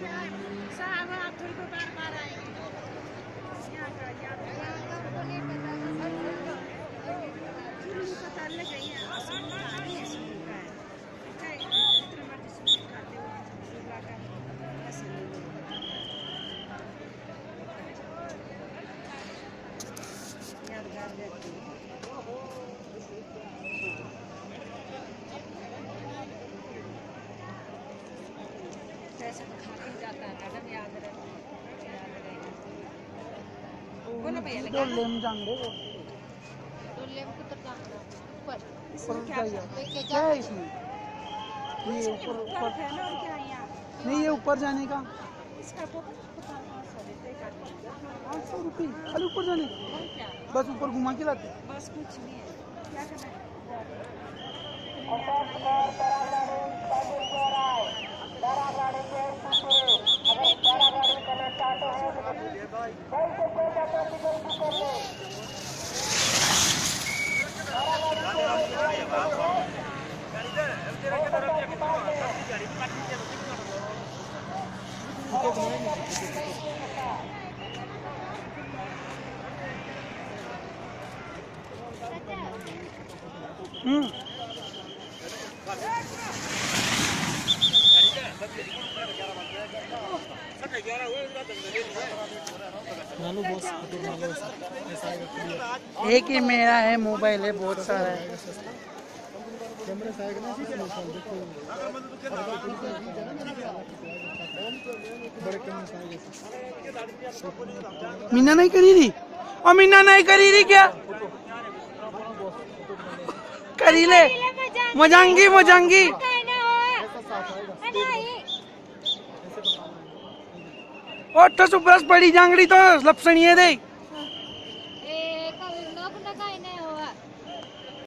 साहब आप थोड़ी को बार आएंगे पता लग गई है ऐसा तो खा के जाता है मैडम, याद रहेगा। बोलो भैया लगा लेम जांगड़े तो लेम को तो जांगड़ा ऊपर क्या है इसमें? ये ऊपर ऊपर है ना, और क्या यहाँ नहीं, ये ऊपर जाने का इसका तो 800 रुपये खाली ऊपर जाने का। क्या बस ऊपर घुमा के लाते। बस कुछ नहीं है, क्या करना है? एक ही मेरा है, मोबाइल है बहुत सारा है। मीना नहीं करी रही, और मीना नहीं करी रही क्या करी ले मजांगी मजांगी और तो सुब्रस बड़ी जांगड़ी तो लपसणी है दे।